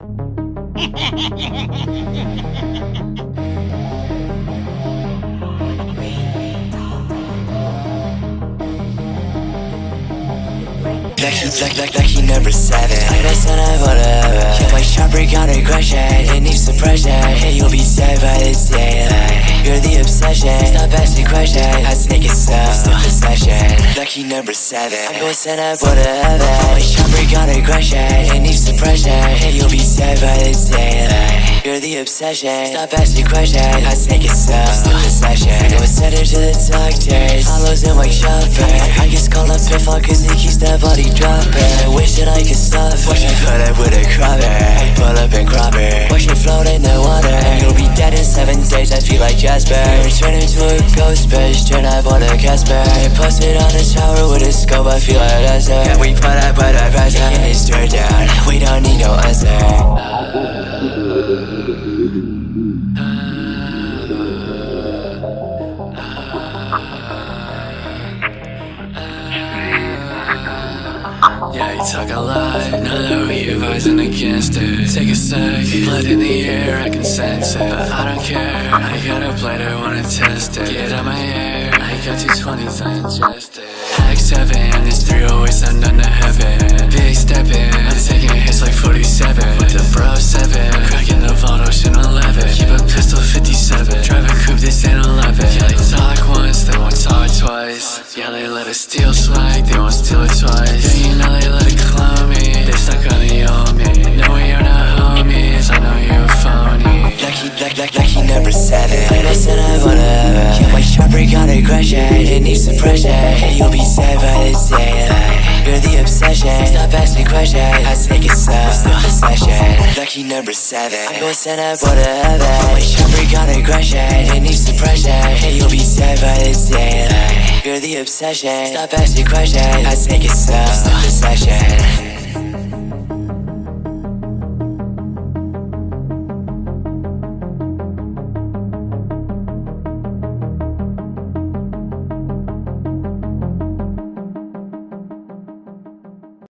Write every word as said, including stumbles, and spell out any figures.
Lucky, lucky, lucky, lucky number seven. I don't sign up for the heaven. Yeah, my chopper got aggression, it needs suppression. Hey, you'll be sad by the daylight. You're the obsession, stop asking questions. I sneak it so, still possession. Lucky number seven. I'm going sign up for the heaven. My chopper got aggression, it needs suppression. Hey, you'll be sad by the daylight. You're the obsession, stop asking questions. I sneak it so, still possession. Go send her to the doctors, hollows in my chopper. I just call up pitfall cause he keeps that body dropping. I wish that I could stop her. Watch me put up with a cropper, I pull up and crop her. Watch me float in the water, and you'll be dead in seven days. I feel like Jasper, turn into a ghost bitch, turn up on a Casper. I posted on the tower with a scope, I feel like that's her. And we put up with a present, and it's turned down. We don't need no answer. Yeah, you talk a lot, know that we advising against it. Take a sec, blood in the air, I can sense it. But I don't care, I got a blade, I wanna test it. Get out my hair, I got two twenties, I ingest it. Hack seven, this three always send none to heaven. Big steppin', I'm taking hits like forty-seven. With the bro seven, cracking the vault, ocean eleven. Keep a pistol fifty-seven, drive a coupe, this ain't eleven. Yeah, they talk once, they won't talk twice. Yeah, they let us steal swag, they won't steal it twice. Yeah, you know they let it clone me, they stuck on the old me. No, we are not homies, I know you're a phony. Lucky, lucky, lucky, lucky number seven. I don't sign up for the heaven. Yeah, my chopper got aggression, it needs suppression. Hey, you'll be sad by the daylight. You're the obsession, stop asking questions. I take it so, still possession. Lucky number seven. I'm going sign up for the heaven. My chopper got aggression, it needs suppression. Hey, you'll be sad by the daylight. You're the obsession, stop asking questions. I take it so, still possession.